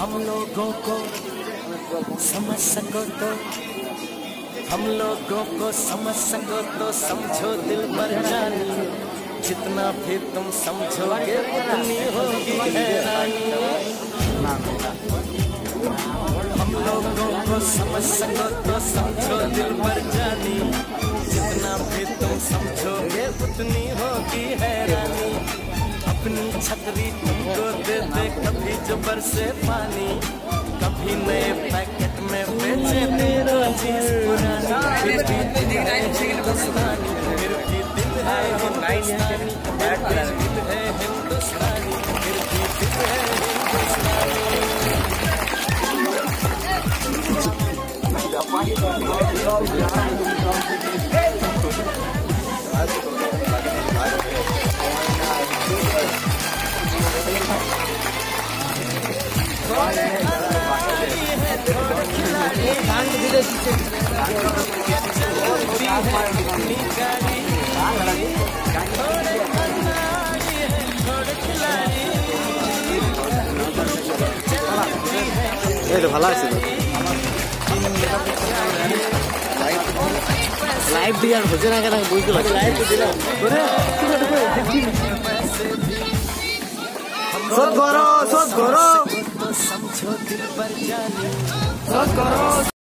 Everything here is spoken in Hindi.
हम लोगों को समझ सको तो, हम लोगों को समझ सको तो समझो दिल पर जानी, जितना भी तुम समझोगे उतनी होगी हैरानी। हम लोगों को समझ सको तो समझो दिल पर जानी, जितना भी तुम समझोगे उतनी होगी हैरानी। अपनी छतरी तुमको दे दे कभी जो बरसे पानी, कभी नए पैकेट में बेचे तेरा चीज पुरानी। फिर भी दिल है हिंदुस्तानी, फिर भी दिल है हिंदुस्तानी, फिर भी दिल है हिंदुस्तानी, फिर भी दिल है हिंदुस्तानी। ভালো আছে লাইভ দিয়ে আর হচ্ছে না কেন বুঝতে পারছি। লাইভ তো দিলাম শোধ করো, শোধ করো, শোধ করো।